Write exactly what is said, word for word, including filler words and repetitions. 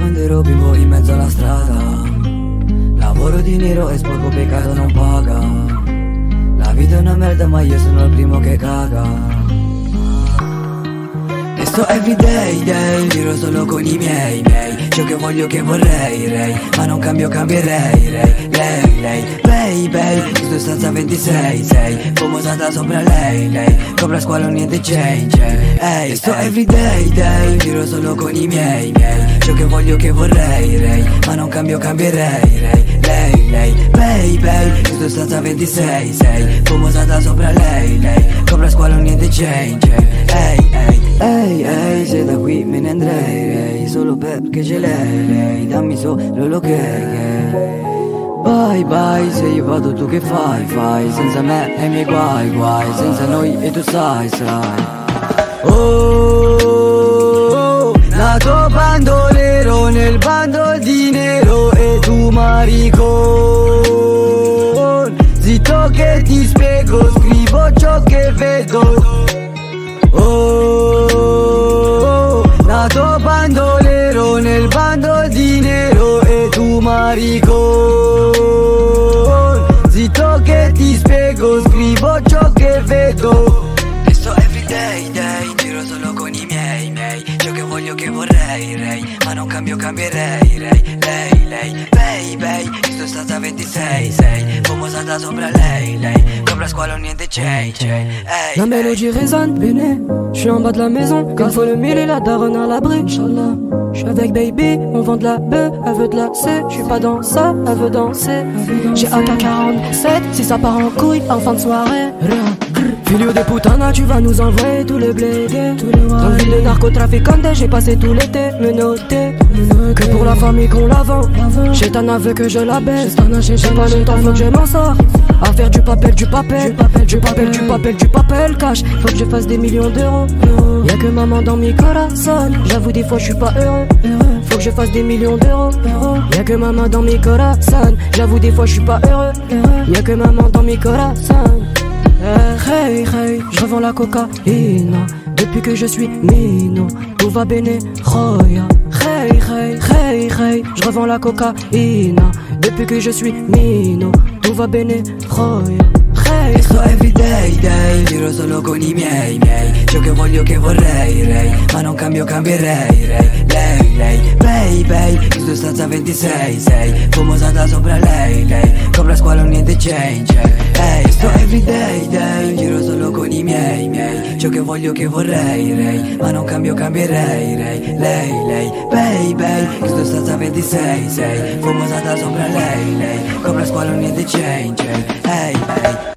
quando ero bimbo in mezzo alla strada. Lavoro di nero e sporco peccato non paga. La vita è una merda ma io sono il primo che caga. E sto everyday, day, giro solo con i miei, miei. Ciò che voglio che vorrei, rei. Ma non cambio, cambierei, rei. Lei, lei, baby, sto stanza ventisei, sei. Famosata sopra lei, lei. Copra squalo, niente change, ehi. E sto everyday, day, giro solo con i miei, miei. Ciò che voglio che vorrei, rei. Ma non cambio, cambierei, rei. Lei, lei, baby, sto stanza ventisei, sei. Famosata sopra lei, lei. Copra squalo, niente change, ehi, ehi. Ehi, ehi, se da qui me ne andrei, lei. Solo perché ce l'hai, lei. Dammi solo l'ok, bye bye, se io vado tu che fai, fai. Senza me e i miei guai, guai. Senza noi e tu sai, sai. Oh, nato bandolero nel bando di nero e tu maricon. Zitto che ti spiego, scrivo ciò che vedo. Oh, nato bandolero nel bando di nero e tu maricon. Zitto che ti spiego, scrivo ciò che vedo. E sto everyday, day, giro solo con i miei, miei. Ciò che voglio che vorrei, rei. Ma non cambio, cambierei, rei. Lei, lei, baby, sto stata ventisei, sei. Famosata sopra lei, lei. Copra squalo, niente change, hey. La mélodie résonne, béné. J'suis en bas de la maison, quand faut le mille et la daronne à l'abri, Inch'Allah. J'suis avec baby, on vend de la bœuf, elle veut de la C. J'suis pas dans ça, elle veut danser. J'ai A K quarante-sept, si ça part en couille, en fin de soirée. Filio de putana, tu vas nous envoyer tous les blégués. Dans le ville de narcotrafiquante, j'ai passé tout l'été, me noter. Que pour la famille qu'on la vend. J'ai un aveu que je la baisse. J'ai pas le temps, faut que je m'en sors. À faire du papel, du papel, du papel, du papel, du papel cash. Faut que je fasse des millions d'euros. Y'a que maman dans mes corazones. J'avoue des fois je suis pas heureux. Faut que je fasse des millions d'euros. Y'a que maman dans mes corazones. J'avoue des fois je suis pas heureux. Y'a que maman dans mes corazones. Hey hey, je revends la cocaïne depuis que je suis mino. Tout va bene, roya. Hey hey, hey hey, je revends la cocaïne depuis que je suis mino. Tout va bene, roya. E sto everyday, day, giro solo con i miei, miei. Ciò che voglio che vorrei, rei. Ma non cambio, cambierei, rei. Lei, lei, baby, sto stanza ventisei, sei. Famosata sopra lei, lei. Copra squalo, niente change, ehi. E sto everyday, day, giro solo con i miei, miei. Ciò che voglio che vorrei, rei. Ma non cambio, cambierei, rei. Lei, lei, baby, sto stanza ventisei, sei. Famosata sopra lei, lei. Copra squalo, niente change, ehi, ehi.